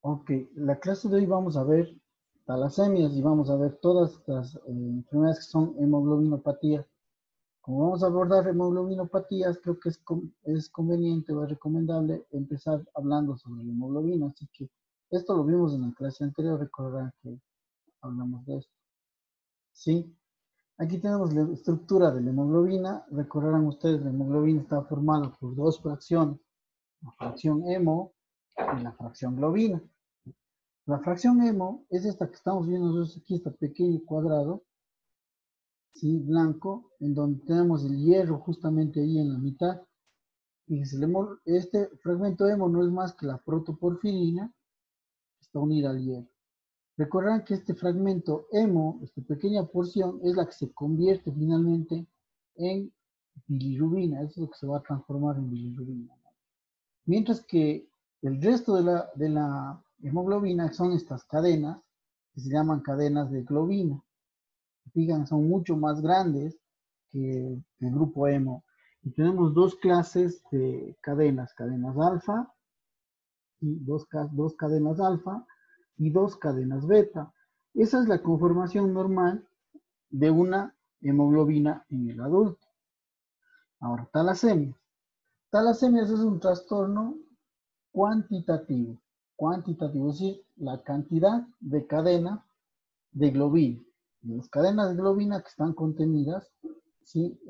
Ok, la clase de hoy vamos a ver talasemias y vamos a ver todas las enfermedades que son hemoglobinopatías. Como vamos a abordar hemoglobinopatías, creo que es conveniente o es recomendable empezar hablando sobre la hemoglobina. Así que esto lo vimos en la clase anterior, recordarán que hablamos de esto. ¿Sí? Aquí tenemos la estructura de la hemoglobina. Recordarán ustedes, la hemoglobina está formada por dos fracciones, la fracción hemo y la fracción globina. La fracción hemo es esta que estamos viendo nosotros aquí, este pequeño cuadrado, ¿sí? Blanco, en donde tenemos el hierro justamente ahí en la mitad. Fíjense, este fragmento hemo no es más que la protoporfirina, que está unida al hierro. Recordarán que este fragmento hemo, esta pequeña porción, es la que se convierte finalmente en bilirrubina. Eso es lo que se va a transformar en bilirrubina. Mientras que el resto de la hemoglobina son estas cadenas, que se llaman cadenas de globina. Fijan, son mucho más grandes que el grupo hemo. Y tenemos dos clases de cadenas, cadenas alfa, y dos cadenas alfa y dos cadenas beta. Esa es la conformación normal de una hemoglobina en el adulto. Ahora, talasemias. Talasemias es un trastorno cuantitativo. Cuantitativo, es decir, la cantidad de cadenas de globina. Las cadenas de globina que están contenidas, ¿sí?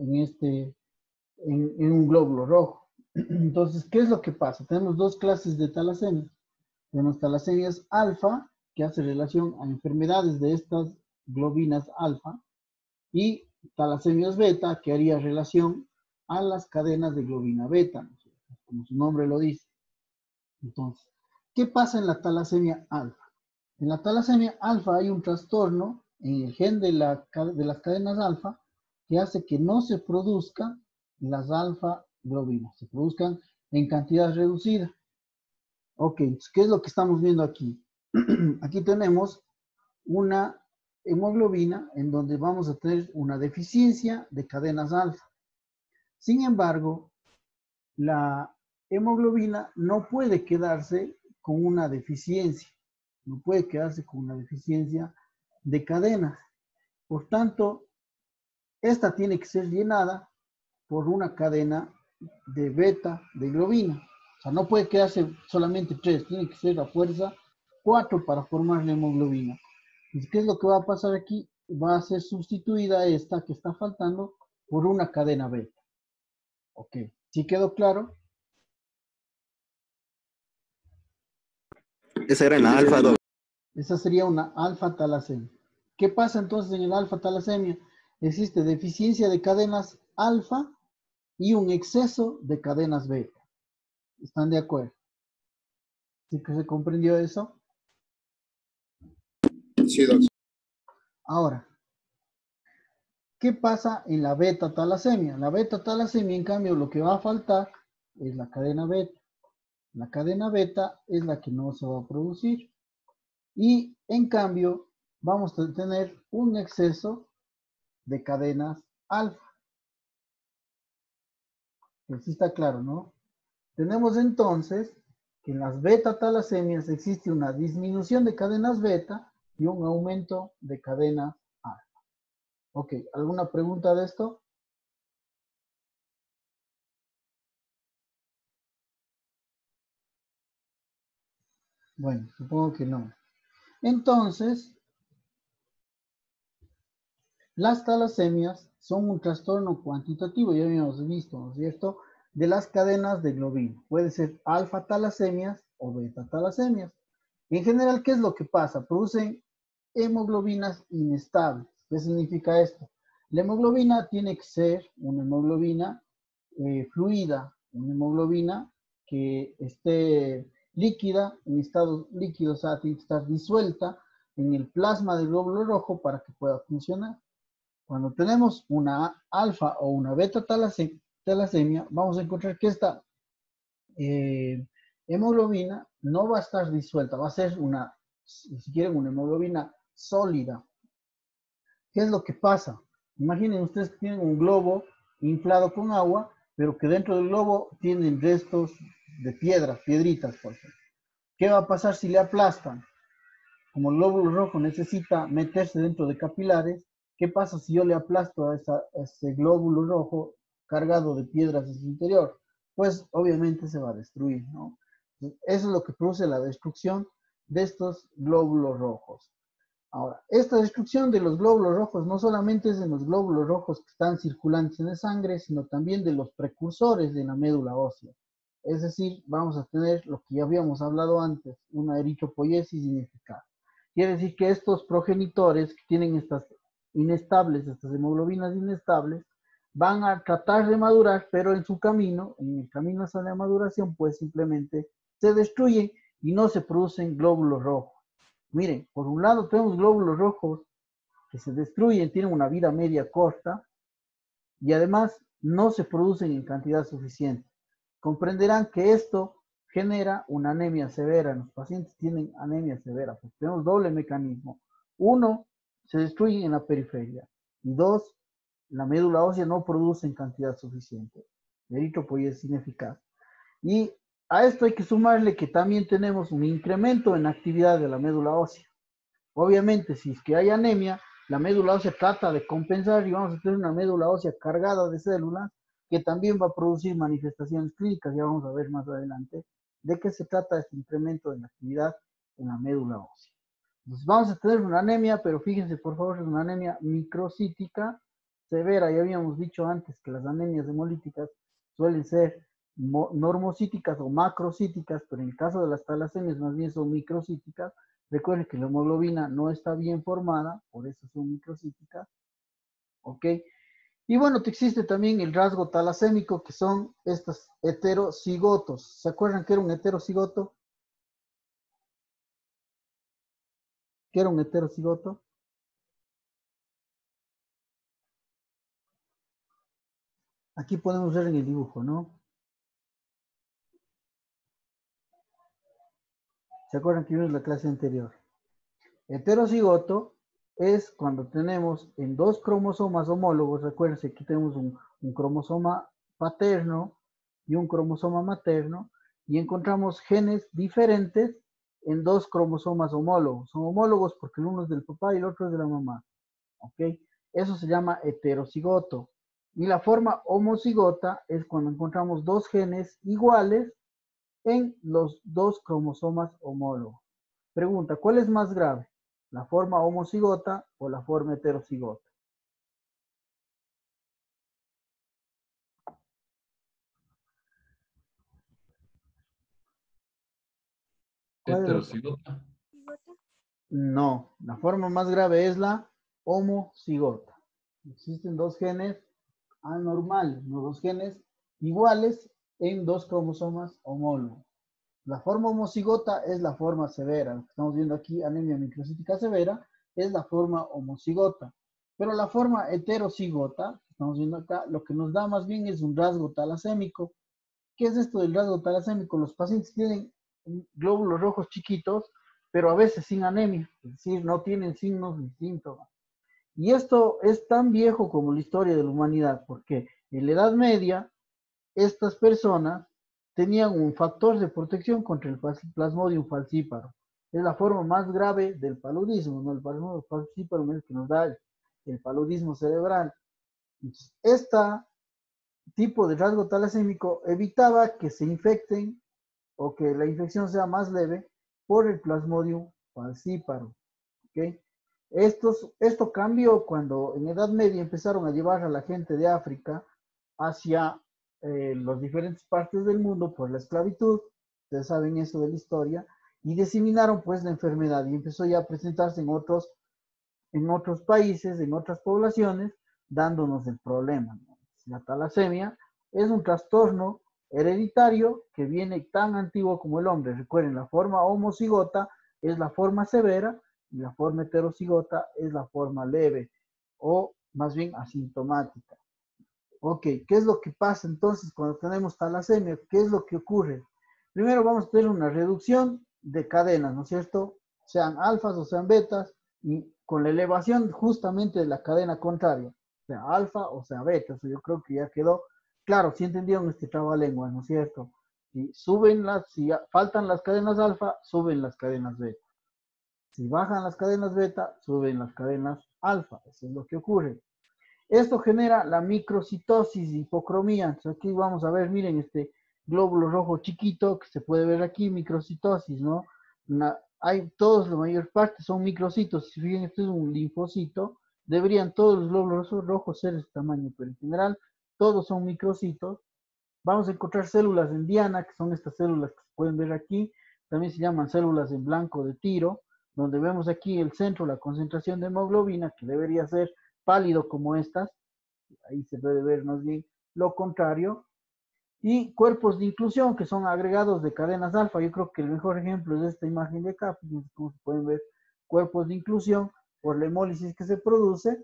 en un glóbulo rojo. Entonces, ¿qué es lo que pasa? Tenemos dos clases de talasemias. Tenemos talasemias alfa, que hace relación a enfermedades de estas globinas alfa, y talasemias beta, que haría relación a las cadenas de globina beta, ¿no? Como su nombre lo dice. Entonces, ¿qué pasa en la talasemia alfa? En la talasemia alfa hay un trastorno en el gen de las cadenas alfa que hace que no se produzcan las alfa globinas, se produzcan en cantidad reducida. Ok, entonces, ¿qué es lo que estamos viendo aquí? Aquí tenemos una hemoglobina en donde vamos a tener una deficiencia de cadenas alfa. Sin embargo, la hemoglobina no puede quedarse con una deficiencia, no puede quedarse con una deficiencia de cadenas. Por tanto, esta tiene que ser llenada por una cadena de beta de globina. O sea, no puede quedarse solamente 3, tiene que ser a fuerza 4 para formar la hemoglobina. Entonces, ¿qué es lo que va a pasar aquí? Va a ser sustituida esta que está faltando por una cadena beta. Ok, ¿sí quedó claro? Esa era en la alfa 2. Esa sería una alfa talasemia. ¿Qué pasa entonces en el alfa talasemia? Existe deficiencia de cadenas alfa y un exceso de cadenas beta. ¿Están de acuerdo? ¿Sí que se comprendió eso? Sí, doctor. Ahora, ¿qué pasa en la beta talasemia? La beta talasemia, en cambio, lo que va a faltar es la cadena beta. La cadena beta es la que no se va a producir. Y en cambio, vamos a tener un exceso de cadenas alfa. Así está claro, ¿no? Tenemos entonces que en las beta talasemias existe una disminución de cadenas beta y un aumento de cadenas alfa. Ok, ¿alguna pregunta de esto? Bueno, supongo que no. Entonces, las talasemias son un trastorno cuantitativo, ya habíamos visto, ¿no es cierto?, de las cadenas de globina. Puede ser alfa talasemias o beta talasemias. En general, ¿qué es lo que pasa? Producen hemoglobinas inestables. ¿Qué significa esto? La hemoglobina tiene que ser una hemoglobina fluida, una hemoglobina que esté líquida, en estado líquido, o sea, tiene que estar disuelta en el plasma del glóbulo rojo para que pueda funcionar. Cuando tenemos una alfa o una beta talasemia, vamos a encontrar que esta hemoglobina no va a estar disuelta, va a ser una, si quieren, una hemoglobina sólida. ¿Qué es lo que pasa? Imaginen ustedes que tienen un globo inflado con agua, pero que dentro del globo tienen restos de piedras, piedritas, por ejemplo. ¿Qué va a pasar si le aplastan? Como el glóbulo rojo necesita meterse dentro de capilares, ¿qué pasa si yo le aplasto a ese glóbulo rojo cargado de piedras en su interior? Pues obviamente se va a destruir, ¿no? Eso es lo que produce la destrucción de estos glóbulos rojos. Ahora, esta destrucción de los glóbulos rojos no solamente es de los glóbulos rojos que están circulantes en la sangre, sino también de los precursores de la médula ósea. Es decir, vamos a tener lo que ya habíamos hablado antes, una eritropoiesis ineficaz. Quiere decir que estos progenitores que tienen estas inestables, estas hemoglobinas inestables, van a tratar de madurar, pero en su camino, en el camino hacia la maduración, pues simplemente se destruyen y no se producen glóbulos rojos. Miren, por un lado tenemos glóbulos rojos que se destruyen, tienen una vida media corta y además no se producen en cantidad suficiente. Comprenderán que esto genera una anemia severa. Los pacientes tienen anemia severa, porque tenemos doble mecanismo. Uno, se destruyen en la periferia. Y dos, la médula ósea no produce en cantidad suficiente. El eritropoiesis ineficaz. Y a esto hay que sumarle que también tenemos un incremento en la actividad de la médula ósea. Obviamente, si es que hay anemia, la médula ósea trata de compensar y vamos a tener una médula ósea cargada de células que también va a producir manifestaciones clínicas, ya vamos a ver más adelante de qué se trata este incremento de la actividad en la médula ósea. Entonces vamos a tener una anemia, pero fíjense por favor, es una anemia microcítica severa. Ya habíamos dicho antes que las anemias hemolíticas suelen ser normocíticas o macrocíticas, pero en el caso de las talasemias más bien son microcíticas. Recuerden que la hemoglobina no está bien formada, por eso son microcíticas, ¿ok? Y bueno, existe también el rasgo talasémico, que son estos heterocigotos. ¿Se acuerdan que era un heterocigoto? ¿Qué era un heterocigoto? Aquí podemos ver en el dibujo, ¿no? ¿Se acuerdan que vimos la clase anterior? Heterocigoto es cuando tenemos en dos cromosomas homólogos, recuérdense que tenemos un cromosoma paterno y un cromosoma materno, y encontramos genes diferentes en dos cromosomas homólogos. Son homólogos porque el uno es del papá y el otro es de la mamá. ¿Ok? Eso se llama heterocigoto. Y la forma homocigota es cuando encontramos dos genes iguales en los dos cromosomas homólogos. Pregunta, ¿cuál es más grave? ¿La forma homocigota o la forma heterocigota? ¿Cuál es la... Heterocigota. No, la forma más grave es la homocigota. Existen dos genes anormales, no dos genes iguales en dos cromosomas homólogos. La forma homocigota es la forma severa. Lo que estamos viendo aquí, anemia microcítica severa, es la forma homocigota. Pero la forma heterocigota, que estamos viendo acá, lo que nos da más bien es un rasgo talasémico. ¿Qué es esto del rasgo talasémico? Los pacientes tienen glóbulos rojos chiquitos, pero a veces sin anemia, es decir, no tienen signos ni síntomas. Y esto es tan viejo como la historia de la humanidad, porque en la Edad Media estas personas tenían un factor de protección contra el plasmodium falciparum. Es la forma más grave del paludismo, ¿no? El plasmodium falciparum es el que nos da el paludismo cerebral. Entonces, este tipo de rasgo talasémico evitaba que se infecten o que la infección sea más leve por el plasmodium falciparum. ¿Okay? Esto cambió cuando en Edad Media empezaron a llevar a la gente de África hacia las diferentes partes del mundo por la esclavitud, ustedes saben eso de la historia, y diseminaron pues la enfermedad y empezó ya a presentarse en otros países, en otras poblaciones, dándonos el problema, ¿no? La talasemia es un trastorno hereditario que viene tan antiguo como el hombre. Recuerden, la forma homocigota es la forma severa y la forma heterocigota es la forma leve o más bien asintomática. Ok, ¿qué es lo que pasa entonces cuando tenemos talasemia? ¿Qué es lo que ocurre? Primero vamos a tener una reducción de cadenas, ¿no es cierto? Sean alfas o sean betas, y con la elevación justamente de la cadena contraria, sea alfa o sea beta. Eso yo creo que ya quedó claro, si entendieron este trabalengua, ¿no es cierto? Si faltan las cadenas alfa, suben las cadenas beta. Si bajan las cadenas beta, suben las cadenas alfa. Eso es lo que ocurre. Esto genera la microcitosis de hipocromía. Entonces aquí vamos a ver, miren este glóbulo rojo chiquito que se puede ver aquí, microcitosis, ¿no? La mayor parte son microcitos. Si fíjense, este es un linfocito. Deberían todos los glóbulos rojos ser de este tamaño, pero en general todos son microcitos. Vamos a encontrar células en diana, que son estas células que se pueden ver aquí. También se llaman células en blanco de tiro, donde vemos aquí el centro, la concentración de hemoglobina, que debería ser pálido como estas. Ahí se puede ver más bien lo contrario. Y cuerpos de inclusión, que son agregados de cadenas alfa. Yo creo que el mejor ejemplo es esta imagen de acá. Fíjense cómo se pueden ver cuerpos de inclusión por la hemólisis que se produce.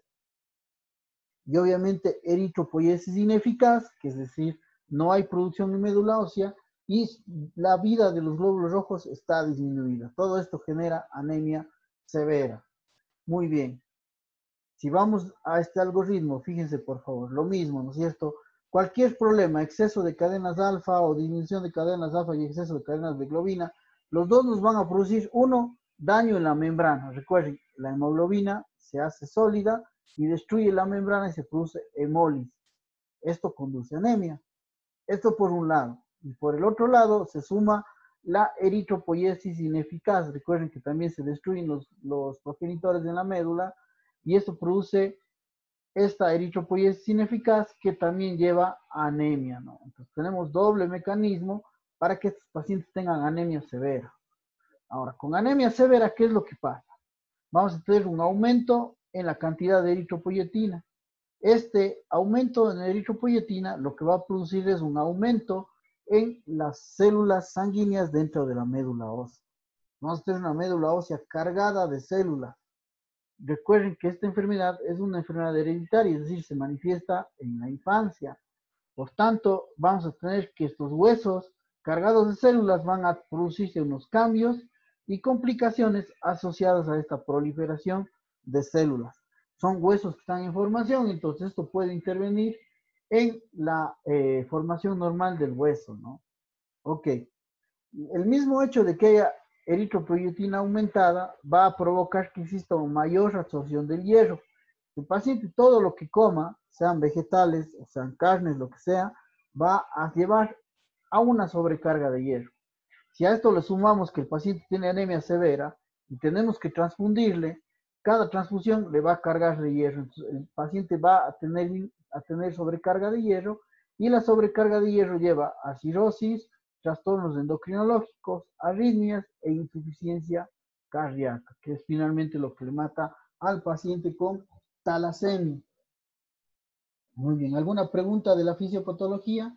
Y obviamente eritropoiesis ineficaz, que es decir, no hay producción de médula ósea y la vida de los glóbulos rojos está disminuida. Todo esto genera anemia severa. Muy bien. Si vamos a este algoritmo, fíjense por favor, lo mismo, ¿no es cierto? Cualquier problema, exceso de cadenas alfa o disminución de cadenas alfa y exceso de cadenas de globina, los dos nos van a producir, uno, daño en la membrana. Recuerden, la hemoglobina se hace sólida y destruye la membrana y se produce hemólisis. Esto conduce a anemia. Esto por un lado. Y por el otro lado se suma la eritropoiesis ineficaz. Recuerden que también se destruyen los progenitores de la médula y esto produce esta eritropoiesis ineficaz que también lleva a anemia, ¿no? Entonces tenemos doble mecanismo para que estos pacientes tengan anemia severa. Ahora, con anemia severa, ¿qué es lo que pasa? Vamos a tener un aumento en la cantidad de eritropoyetina. Este aumento en eritropoyetina lo que va a producir es un aumento en las células sanguíneas dentro de la médula ósea. Vamos a tener una médula ósea cargada de células. Recuerden que esta enfermedad es una enfermedad hereditaria, es decir, se manifiesta en la infancia. Por tanto, vamos a tener que estos huesos cargados de células van a producirse unos cambios y complicaciones asociadas a esta proliferación de células. Son huesos que están en formación, entonces esto puede intervenir en la formación normal del hueso, ¿no? Ok. El mismo hecho de que haya eritropoyetina aumentada va a provocar que exista una mayor absorción del hierro. El paciente todo lo que coma, sean vegetales o sean carnes, lo que sea, va a llevar a una sobrecarga de hierro. Si a esto le sumamos que el paciente tiene anemia severa y tenemos que transfundirle, cada transfusión le va a cargar de hierro. Entonces, el paciente va a tener sobrecarga de hierro y la sobrecarga de hierro lleva a cirrosis, trastornos endocrinológicos, arritmias e insuficiencia cardíaca, que es finalmente lo que le mata al paciente con talasemia. Muy bien, ¿alguna pregunta de la fisiopatología?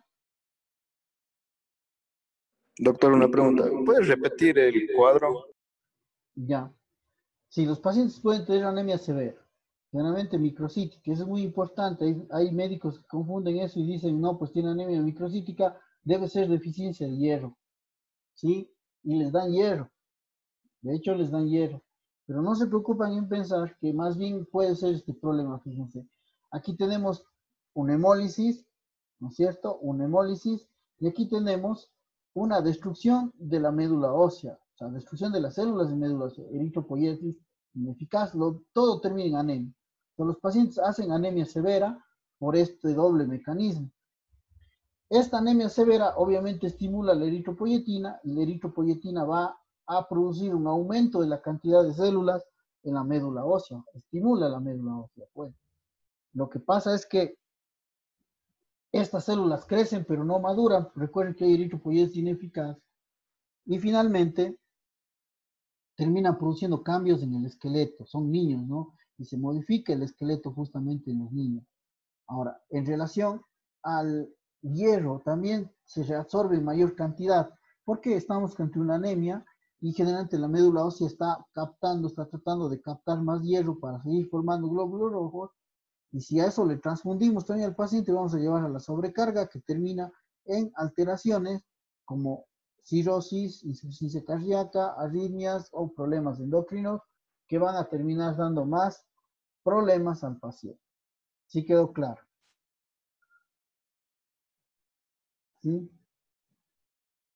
Doctor, una pregunta. ¿Puedes repetir el cuadro? Ya. Sí, los pacientes pueden tener anemia severa, generalmente microcítica, eso es muy importante. Hay médicos que confunden eso y dicen, no, pues tiene anemia microcítica, debe ser deficiencia de hierro, ¿sí? Y les dan hierro, de hecho les dan hierro, pero no se preocupan en pensar que más bien puede ser este problema, fíjense. Aquí tenemos una hemólisis, ¿no es cierto? Una hemólisis, y aquí tenemos una destrucción de la médula ósea, o sea, destrucción de las células de médula ósea, eritropoiesis ineficaz, todo termina en anemia. Entonces, los pacientes hacen anemia severa por este doble mecanismo. Esta anemia severa obviamente estimula la eritropoyetina va a producir un aumento de la cantidad de células en la médula ósea, estimula la médula ósea, pues. Lo que pasa es que estas células crecen pero no maduran, recuerden que hay eritropoyesis ineficaz, y finalmente terminan produciendo cambios en el esqueleto, son niños, ¿no? Y se modifica el esqueleto justamente en los niños. Ahora, en relación al hierro, también se reabsorbe en mayor cantidad, porque estamos ante una anemia y generalmente la médula ósea está tratando de captar más hierro para seguir formando glóbulos rojos, y si a eso le transfundimos también al paciente, vamos a llevar a la sobrecarga que termina en alteraciones como cirrosis, insuficiencia cardíaca, arritmias o problemas endocrinos que van a terminar dando más problemas al paciente. ¿Sí quedó claro? ¿Sí?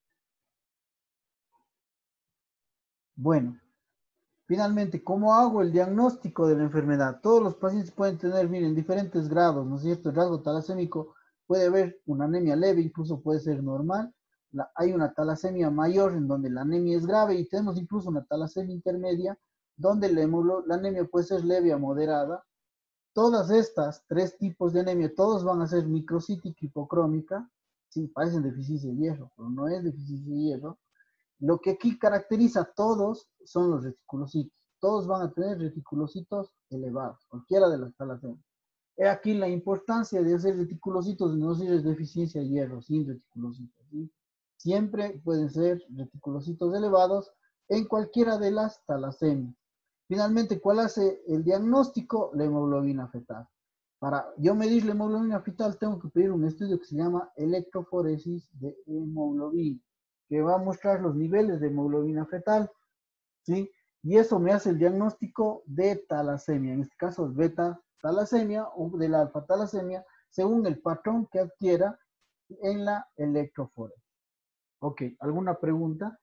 Bueno, finalmente, ¿cómo hago el diagnóstico de la enfermedad? Todos los pacientes pueden tener, miren, diferentes grados, ¿no es cierto? El rasgo talasémico puede haber una anemia leve, incluso puede ser normal. Hay una talasemia mayor en donde la anemia es grave y tenemos incluso una talasemia intermedia donde la anemia puede ser leve a moderada. Todas estas tres tipos de anemia, todos van a ser microcítica hipocrómica. Sí, parecen deficiencia de hierro, pero no es deficiencia de hierro. Lo que aquí caracteriza a todos son los reticulocitos. Todos van a tener reticulocitos elevados, cualquiera de las talasemias. He aquí la importancia de hacer reticulocitos, no si es deficiencia de hierro, sin reticulocitos. ¿Sí? Siempre pueden ser reticulocitos elevados en cualquiera de las talasemias. Finalmente, ¿cuál hace el diagnóstico? La hemoglobina fetal. Para yo medir la hemoglobina fetal, tengo que pedir un estudio que se llama electroforesis de hemoglobina, que va a mostrar los niveles de hemoglobina fetal, ¿sí? Y eso me hace el diagnóstico de talasemia, en este caso es beta talasemia o de la alfa talasemia, según el patrón que adquiera en la electroforesis. Ok, ¿alguna pregunta?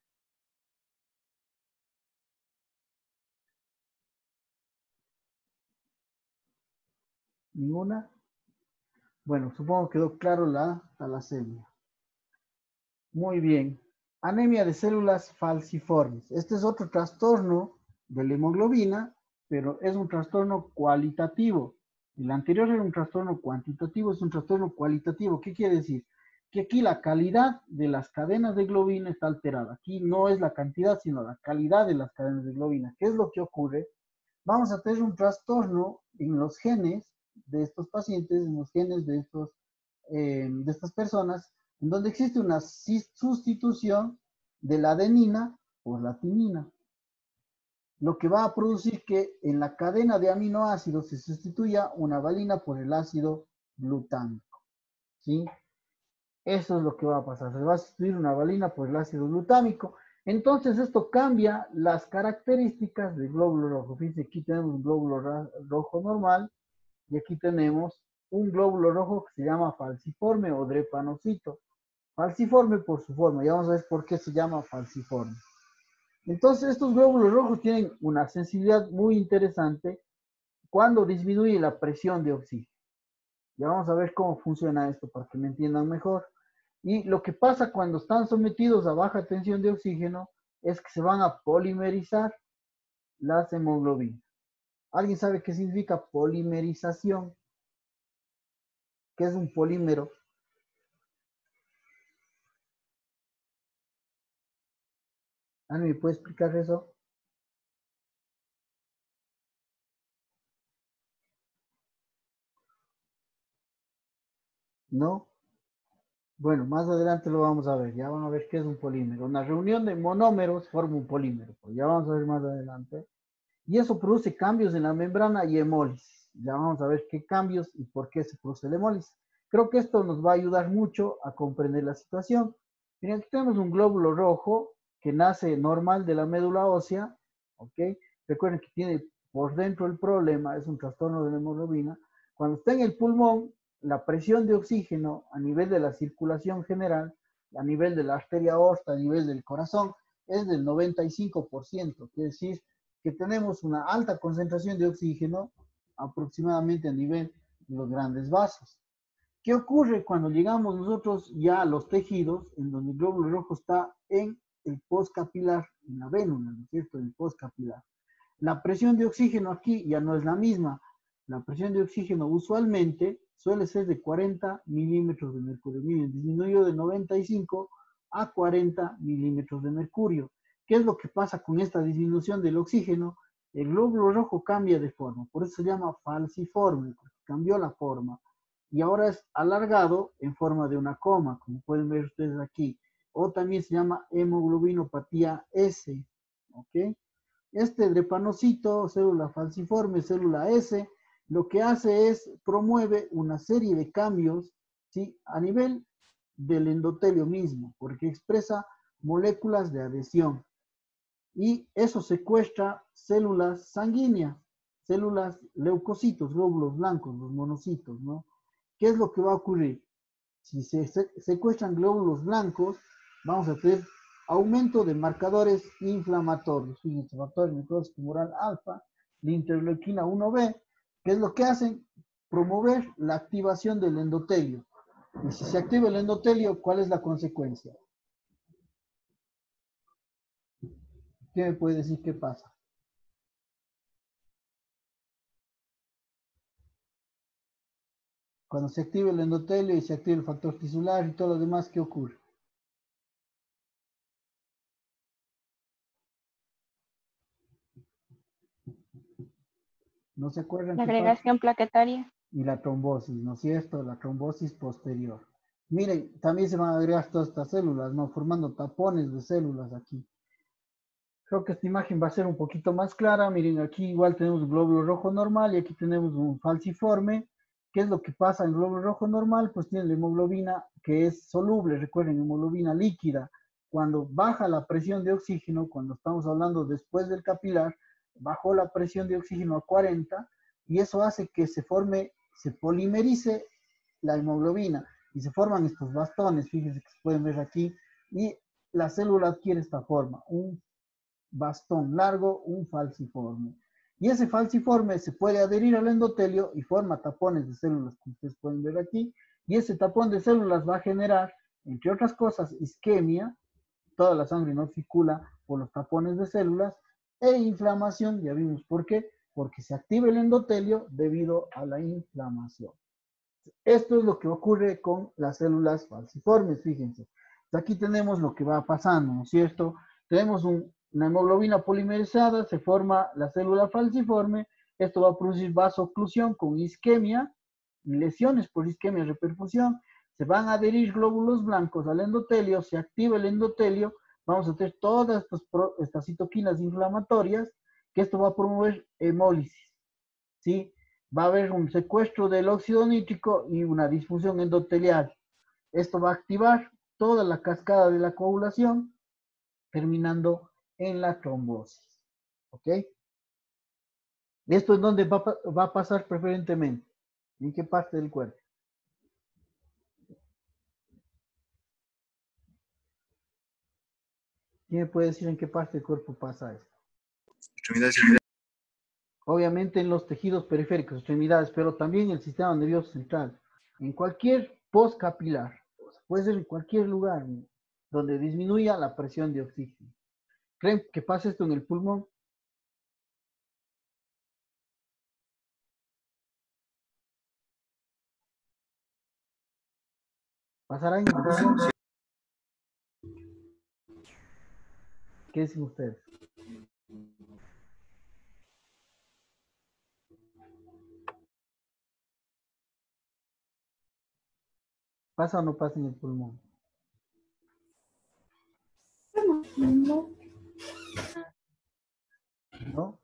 ¿Ninguna? Bueno, supongo que quedó claro la talasemia. Muy bien. Anemia de células falciformes. Este es otro trastorno de la hemoglobina, pero es un trastorno cualitativo. El anterior era un trastorno cuantitativo, es un trastorno cualitativo. ¿Qué quiere decir? Que aquí la calidad de las cadenas de globina está alterada. Aquí no es la cantidad, sino la calidad de las cadenas de globina. ¿Qué es lo que ocurre? Vamos a tener un trastorno en los genes de estos pacientes, en los genes de estas personas, en donde existe una sustitución de la adenina por la timina, lo que va a producir que en la cadena de aminoácidos se sustituya una valina por el ácido glutámico, ¿sí? Eso es lo que va a pasar, se va a sustituir una valina por el ácido glutámico. Entonces esto cambia las características del glóbulo rojo. Fíjense, aquí tenemos un glóbulo rojo normal y aquí tenemos un glóbulo rojo que se llama falciforme o drepanocito. Falciforme por su forma, ya vamos a ver por qué se llama falciforme. Entonces estos glóbulos rojos tienen una sensibilidad muy interesante cuando disminuye la presión de oxígeno. Ya vamos a ver cómo funciona esto para que me entiendan mejor. Y lo que pasa cuando están sometidos a baja tensión de oxígeno es que se van a polimerizar las hemoglobinas. ¿Alguien sabe qué significa polimerización? ¿Qué es un polímero? ¿Alguien me puede explicar eso? ¿No? Bueno, más adelante lo vamos a ver. Ya van a ver qué es un polímero. Una reunión de monómeros forma un polímero. Pues ya vamos a ver más adelante. Y eso produce cambios en la membrana y hemólisis. Ya vamos a ver qué cambios y por qué se produce la hemólisis. Creo que esto nos va a ayudar mucho a comprender la situación. Miren, aquí tenemos un glóbulo rojo que nace normal de la médula ósea, ¿ok? Recuerden que tiene por dentro el problema, es un trastorno de la hemoglobina. Cuando está en el pulmón, la presión de oxígeno a nivel de la circulación general, a nivel de la arteria aorta, a nivel del corazón, es del 95%, quiere decir que tenemos una alta concentración de oxígeno aproximadamente a nivel de los grandes vasos. ¿Qué ocurre cuando llegamos nosotros ya a los tejidos, en donde el glóbulo rojo está en el postcapilar, en la vénula, ¿no es cierto? En el postcapilar. La presión de oxígeno aquí ya no es la misma. La presión de oxígeno usualmente suele ser de 40 milímetros de mercurio. Miren, disminuyó de 95 a 40 milímetros de mercurio. ¿Qué es lo que pasa con esta disminución del oxígeno? El glóbulo rojo cambia de forma, por eso se llama falciforme, porque cambió la forma. Y ahora es alargado en forma de una coma, como pueden ver ustedes aquí. O también se llama hemoglobinopatía S. ¿Ok? Este drepanocito, célula falciforme, célula S, lo que hace es promueve una serie de cambios, ¿sí? A nivel del endotelio mismo, porque expresa moléculas de adhesión. Y eso secuestra células sanguíneas, células leucocitos, glóbulos blancos, los monocitos, ¿no? ¿Qué es lo que va a ocurrir? Si se secuestran glóbulos blancos, vamos a tener aumento de marcadores inflamatorios. Fíjense, factor necrosis tumoral alfa, la interleuquina 1B, ¿qué es lo que hacen? Promover la activación del endotelio. Y si se activa el endotelio, ¿cuál es la consecuencia? ¿Qué me puede decir qué pasa? Cuando se activa el endotelio y se activa el factor tisular y todo lo demás, ¿qué ocurre? ¿No se acuerdan La qué pasa? agregación plaquetaria. Y la trombosis, ¿no es cierto? La trombosis posterior. Miren, también se van a agregar todas estas células, ¿no? Formando tapones de células aquí. Creo que esta imagen va a ser un poquito más clara. Miren, aquí igual tenemos un glóbulo rojo normal y aquí tenemos un falciforme. ¿Qué es lo que pasa en el glóbulo rojo normal? Pues tiene la hemoglobina que es soluble, recuerden, hemoglobina líquida. Cuando baja la presión de oxígeno, cuando estamos hablando después del capilar, bajó la presión de oxígeno a 40 y eso hace que se forme, se polimerice la hemoglobina y se forman estos bastones, fíjense que se pueden ver aquí, y la célula adquiere esta forma, un bastón largo, un falciforme. Y ese falciforme se puede adherir al endotelio y forma tapones de células, como ustedes pueden ver aquí. Y ese tapón de células va a generar, entre otras cosas, isquemia. Toda la sangre no circula por los tapones de células. E inflamación, ya vimos por qué. Porque se activa el endotelio debido a la inflamación. Esto es lo que ocurre con las células falciformes, fíjense. Aquí tenemos lo que va pasando, ¿no es cierto? Tenemos una hemoglobina polimerizada, se forma la célula falciforme, esto va a producir vasoclusión con isquemia, lesiones por isquemia y reperfusión, se van a adherir glóbulos blancos al endotelio, se activa el endotelio, vamos a tener todas estas citoquinas inflamatorias, que esto va a promover hemólisis, ¿sí? Va a haber un secuestro del óxido nítrico y una disfunción endotelial. Esto va a activar toda la cascada de la coagulación, terminando en la trombosis. ¿Ok? Esto es donde va a pasar preferentemente. ¿En qué parte del cuerpo? ¿Quién me puede decir en qué parte del cuerpo pasa esto? Obviamente en los tejidos periféricos, extremidades, pero también en el sistema nervioso central. En cualquier postcapilar, puede ser en cualquier lugar donde disminuya la presión de oxígeno. ¿Creen que pasa esto en el pulmón? ¿Pasará en el pulmón? ¿Qué dicen ustedes? ¿Pasa o no pasa en el pulmón? ¿No?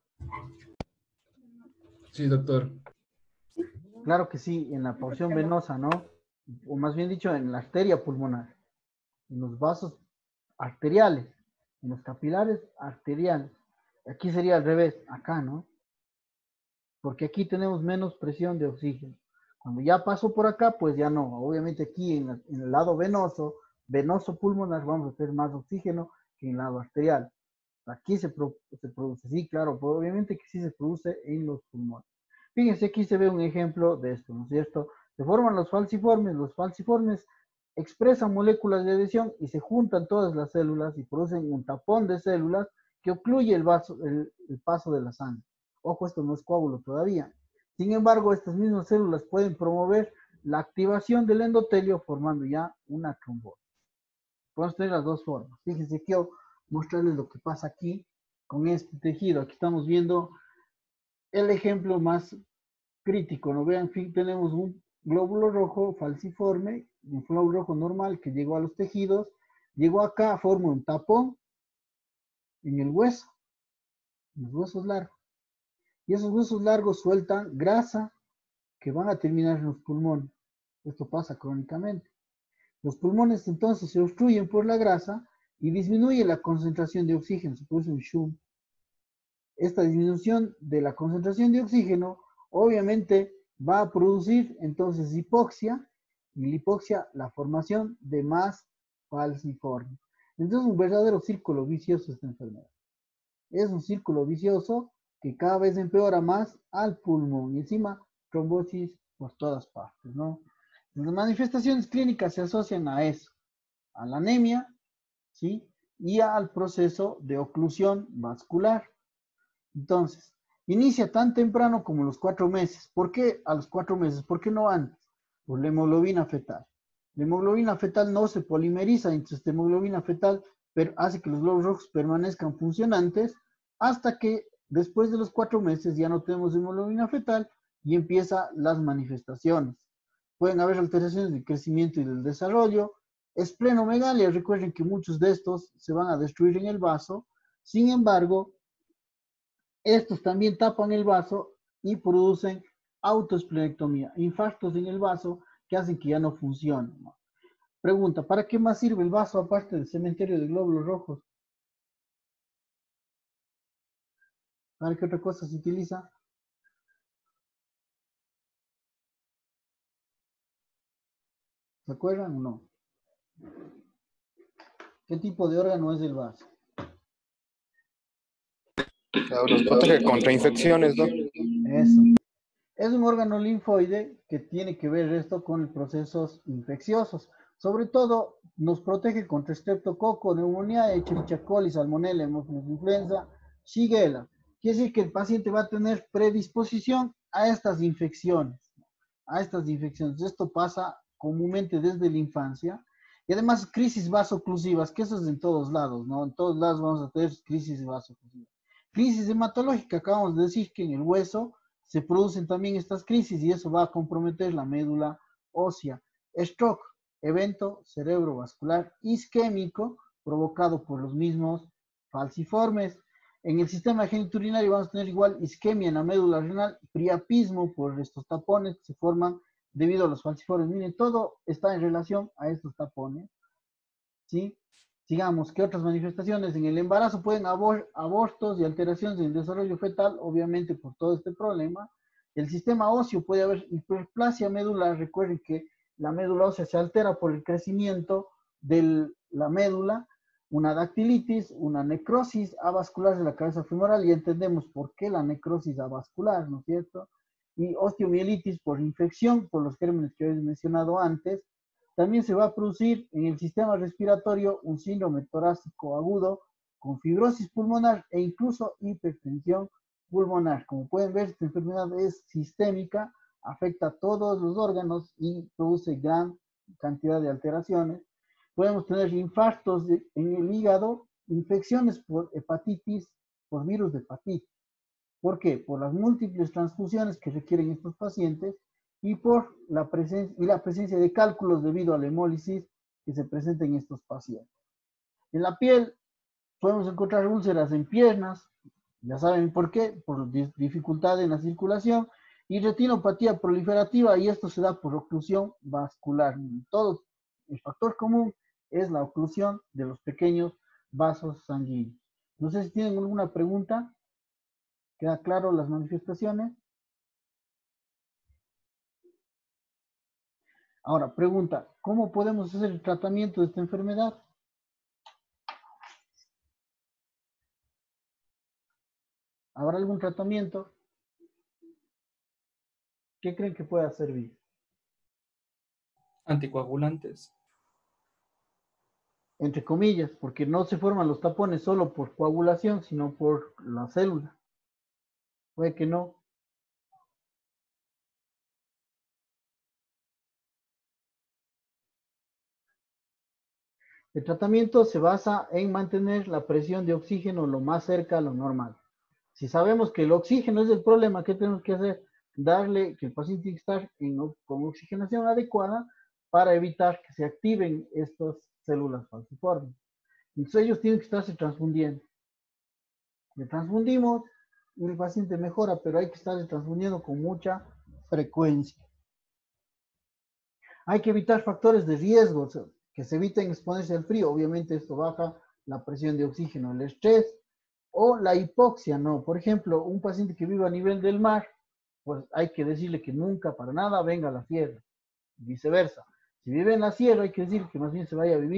Sí, doctor. Claro que sí, en la porción venosa, ¿no? O más bien dicho, en la arteria pulmonar, en los vasos arteriales, en los capilares arteriales. Aquí sería al revés, acá, ¿no? Porque aquí tenemos menos presión de oxígeno. Cuando ya pasó por acá, pues ya no. Obviamente aquí en el lado venoso, venoso pulmonar, vamos a tener más oxígeno que en el lado arterial. Aquí se produce, sí, claro, pero obviamente que sí se produce en los pulmones. Fíjense, aquí se ve un ejemplo de esto, ¿no es cierto? Se forman los falciformes expresan moléculas de adhesión y se juntan todas las células y producen un tapón de células que ocluye el paso de la sangre. Ojo, esto no es coágulo todavía. Sin embargo, estas mismas células pueden promover la activación del endotelio formando ya una trombosis. Podemos tener las dos formas. Fíjense, quiero mostrarles lo que pasa aquí con este tejido. Aquí estamos viendo el ejemplo más crítico, ¿no? Vean, tenemos un glóbulo rojo falciforme, un glóbulo rojo normal que llegó a los tejidos, llegó acá, forma un tapón en el hueso, en los huesos largos. Y esos huesos largos sueltan grasa que van a terminar en los pulmones. Esto pasa crónicamente. Los pulmones entonces se obstruyen por la grasa y disminuye la concentración de oxígeno, se produce un shunт. Esta disminución de la concentración de oxígeno obviamente va a producir entonces hipoxia y la hipoxia la formación de más falciformes. Entonces es un verdadero círculo vicioso esta enfermedad. Es un círculo vicioso que cada vez empeora más al pulmón y encima trombosis por todas partes, ¿no? Las manifestaciones clínicas se asocian a eso, a la anemia, ¿sí? Y al proceso de oclusión vascular. Entonces, inicia tan temprano como los 4 meses. ¿Por qué a los 4 meses? ¿Por qué no antes? Por la hemoglobina fetal. La hemoglobina fetal no se polimeriza, entonces esta hemoglobina fetal hace que los glóbulos rojos permanezcan funcionantes hasta que después de los 4 meses ya no tenemos hemoglobina fetal y empiezan las manifestaciones. Pueden haber alteraciones del crecimiento y del desarrollo. Esplenomegalia, recuerden que muchos de estos se van a destruir en el vaso. Sin embargo, estos también tapan el vaso y producen autoesplenectomía, infartos en el vaso que hacen que ya no funcione. Pregunta, ¿para qué más sirve el vaso aparte del cementerio de glóbulos rojos? ¿Para qué otra cosa se utiliza? ¿Se acuerdan o no? ¿Qué tipo de órgano es el vaso? Claro, nos protege contra infecciones, ¿no? Eso. Es un órgano linfoide que tiene que ver esto con procesos infecciosos. Sobre todo, nos protege contra estreptococo, neumonía, Escherichia coli, salmonella, hemófilos influenza, shigella. Quiere decir que el paciente va a tener predisposición a estas infecciones. A estas infecciones. Esto pasa comúnmente desde la infancia. Y además, crisis vasoclusivas, que eso es en todos lados, ¿no? En todos lados vamos a tener crisis vasoclusivas. Crisis hematológica, acabamos de decir que en el hueso se producen también estas crisis y eso va a comprometer la médula ósea. Stroke, evento cerebrovascular isquémico provocado por los mismos falciformes. En el sistema genitourinario vamos a tener igual isquemia en la médula renal, priapismo por estos tapones que se forman debido a los falciformes. Miren, todo está en relación a estos tapones, ¿sí? Sigamos, ¿qué otras manifestaciones? En el embarazo pueden abortos y alteraciones en el desarrollo fetal, obviamente por todo este problema. El sistema óseo puede haber hiperplasia medular. Recuerden que la médula ósea se altera por el crecimiento de la médula, una dactilitis, una necrosis avascular de la cabeza femoral, y entendemos por qué la necrosis avascular, ¿no es cierto? Y osteomielitis por infección, por los gérmenes que habéis mencionado antes. También se va a producir en el sistema respiratorio un síndrome torácico agudo con fibrosis pulmonar e incluso hipertensión pulmonar. Como pueden ver, esta enfermedad es sistémica, afecta a todos los órganos y produce gran cantidad de alteraciones. Podemos tener infartos en el hígado, infecciones por hepatitis, por virus de hepatitis. ¿Por qué? Por las múltiples transfusiones que requieren estos pacientes y por la presencia de cálculos debido a la hemólisis que se presenta en estos pacientes. En la piel podemos encontrar úlceras en piernas, ya saben por qué, por dificultad en la circulación, y retinopatía proliferativa, y esto se da por oclusión vascular. Todo el factor común es la oclusión de los pequeños vasos sanguíneos. No sé si tienen alguna pregunta. ¿Queda claro las manifestaciones? Ahora, pregunta, ¿cómo podemos hacer el tratamiento de esta enfermedad? ¿Habrá algún tratamiento? ¿Qué creen que pueda servir? Anticoagulantes. Entre comillas, porque no se forman los tapones solo por coagulación, sino por la célula. Puede que no. El tratamiento se basa en mantener la presión de oxígeno lo más cerca a lo normal. Si sabemos que el oxígeno es el problema, ¿qué tenemos que hacer? Darle que el paciente tiene que estar con oxigenación adecuada para evitar que se activen estas células falciformes. Entonces ellos tienen que estarse transfundiendo. Le transfundimos y el paciente mejora, pero hay que estarse transfundiendo con mucha frecuencia. Hay que evitar factores de riesgo, que se eviten exponerse al frío. Obviamente esto baja la presión de oxígeno, el estrés o la hipoxia, ¿no? Por ejemplo, un paciente que vive a nivel del mar, pues hay que decirle que nunca para nada venga a la sierra. Viceversa. Si vive en la sierra, hay que decir que más bien se vaya a vivir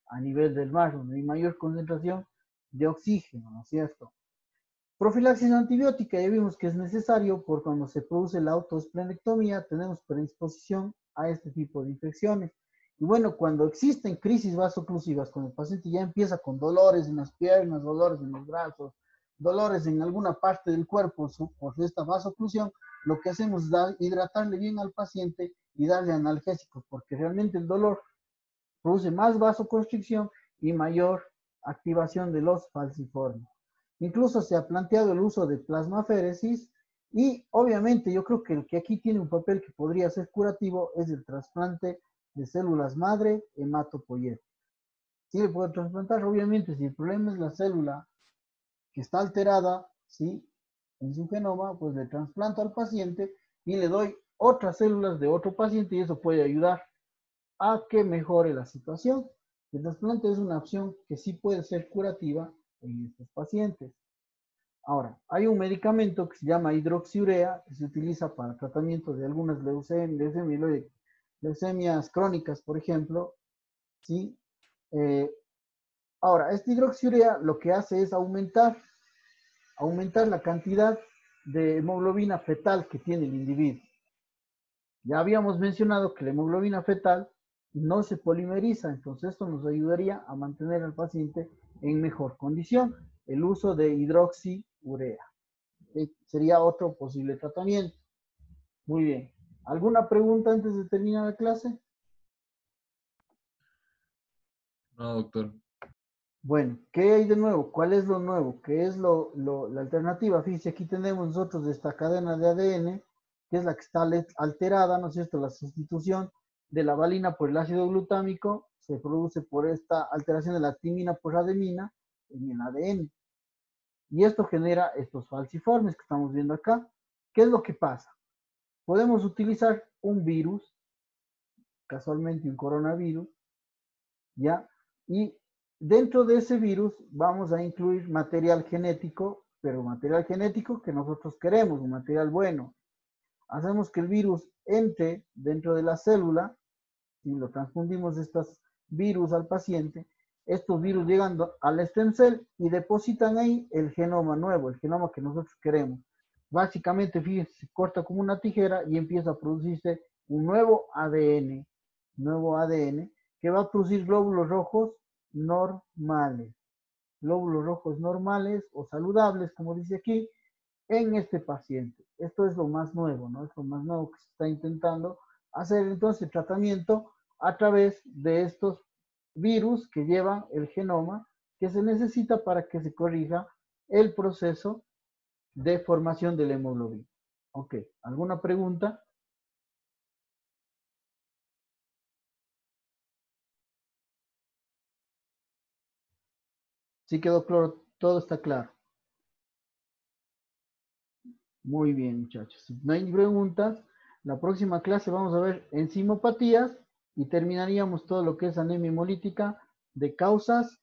a nivel del mar, donde hay mayor concentración de oxígeno, ¿no es cierto? Profilaxis antibiótica, ya vimos que es necesario por cuando se produce la autoesplenectomía, tenemos predisposición a este tipo de infecciones. Y bueno, cuando existen crisis vasoclusivas, cuando el paciente ya empieza con dolores en las piernas, dolores en los brazos, dolores en alguna parte del cuerpo por esta vasoclusión, lo que hacemos es hidratarle bien al paciente y darle analgésicos, porque realmente el dolor produce más vasoconstricción y mayor activación de los falciformes. Incluso se ha planteado el uso de plasmaféresis y obviamente yo creo que el que aquí tiene un papel que podría ser curativo es el trasplante de células madre hematopoyéticas. Sí le puedo trasplantar, obviamente, si el problema es la célula que está alterada, ¿sí? En su genoma, pues le trasplanto al paciente y le doy otras células de otro paciente y eso puede ayudar a que mejore la situación. El trasplante es una opción que sí puede ser curativa en estos pacientes. Ahora, hay un medicamento que se llama hidroxiurea que se utiliza para tratamiento de algunas leucemias crónicas, por ejemplo, ¿sí? Ahora, esta hidroxiurea lo que hace es aumentar la cantidad de hemoglobina fetal que tiene el individuo. Ya habíamos mencionado que la hemoglobina fetal no se polimeriza, entonces esto nos ayudaría a mantener al paciente en mejor condición. El uso de hidroxiurea sería otro posible tratamiento. Muy bien. ¿Alguna pregunta antes de terminar la clase? No, doctor. Bueno, ¿qué hay de nuevo? ¿Cuál es lo nuevo? ¿Qué es la alternativa? Fíjense, aquí tenemos nosotros esta cadena de ADN, que es la que está alterada, ¿no es cierto? La sustitución de la valina por el ácido glutámico se produce por esta alteración de la timina por ademina en el ADN. Y esto genera estos falciformes que estamos viendo acá. ¿Qué es lo que pasa? Podemos utilizar un virus, casualmente un coronavirus, ¿ya? Y dentro de ese virus vamos a incluir material genético, pero material genético que nosotros queremos, un material bueno. Hacemos que el virus entre dentro de la célula y lo transfundimos de estos virus al paciente. Estos virus llegan al stem cell y depositan ahí el genoma nuevo, el genoma que nosotros queremos. Básicamente, fíjense, se corta como una tijera y empieza a producirse un nuevo ADN que va a producir glóbulos rojos normales. Glóbulos rojos normales o saludables, como dice aquí, en este paciente. Esto es lo más nuevo, ¿no? Es lo más nuevo que se está intentando hacer entonces el tratamiento a través de estos virus que llevan el genoma que se necesita para que se corrija el proceso de formación del hemoglobina. Ok, ¿alguna pregunta? Sí quedó claro, todo está claro. Muy bien, muchachos. Si no hay preguntas, la próxima clase vamos a ver enzimopatías y terminaríamos todo lo que es anemia hemolítica de causas,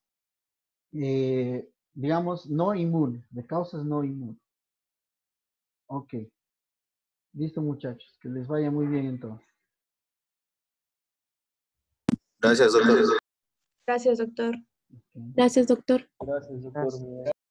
digamos, no inmunes, de causas no inmunes. Ok. Listo, muchachos. Que les vaya muy bien entonces. Gracias, doctor. Gracias, doctor. Ok. Gracias, doctor. Gracias, doctor.